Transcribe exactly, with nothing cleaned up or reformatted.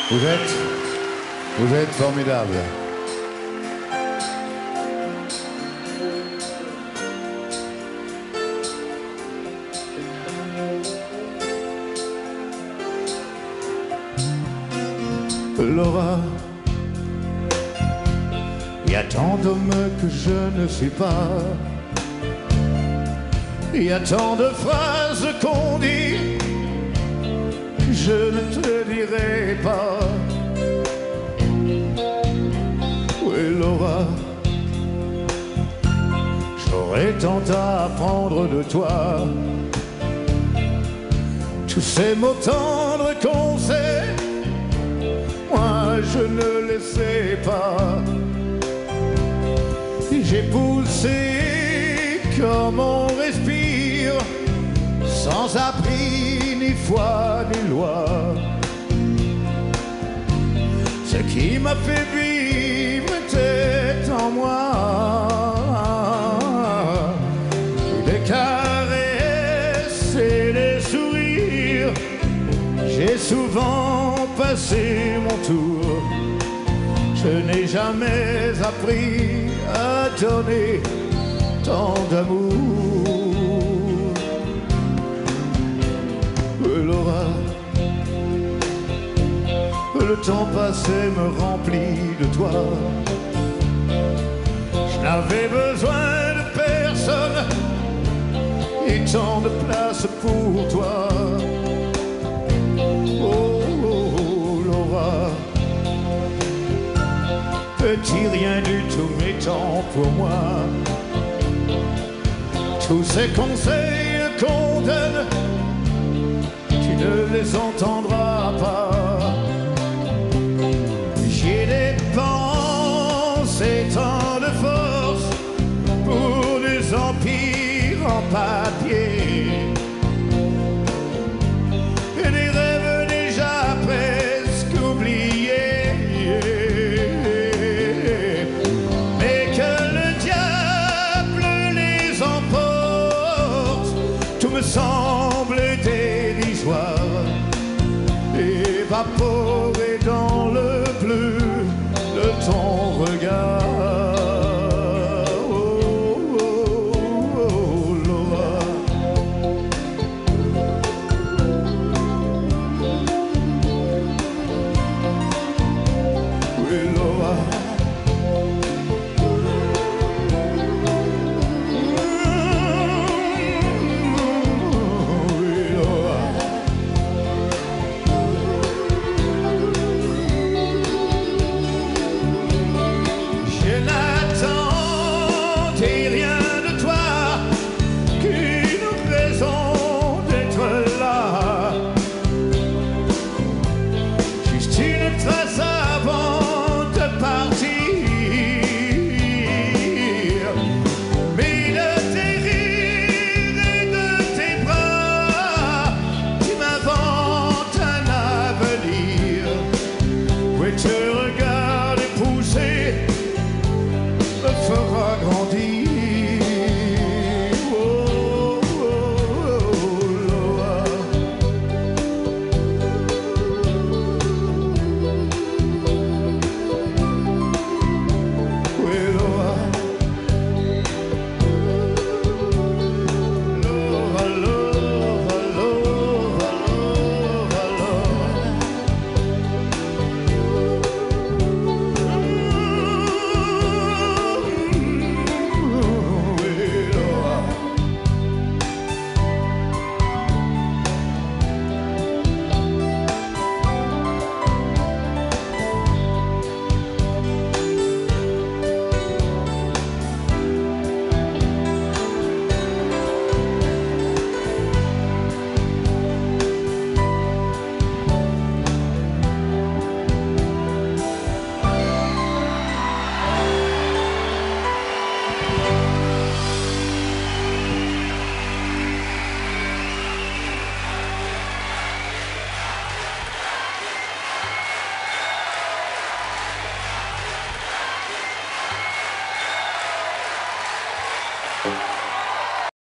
Vous êtes, vous êtes formidable. Laura, il y a tant d'hommes que je ne suis pas. Il y a tant de phrases qu'on dit, je ne te dirai pas. Oui, Laura, j'aurais tant à apprendre de toi. Tous ces mots tendres qu'on sait, moi je ne les sais pas. J'ai poussé comme on respire, sans abri ni foi ni loi. Ce qui m'a fait vivre était en moi. Des caresses et des sourires, j'ai souvent passé mon tour. Je n'ai jamais appris à donner tant d'amour. Laura, le temps passé me remplit de toi. Je n'avais besoin de personne et tant de place pour toi. Oh, oh, oh Laura, petit rien du tout, mais tant pour moi. Tous ces conseils qu'on donne, tu ne les entendras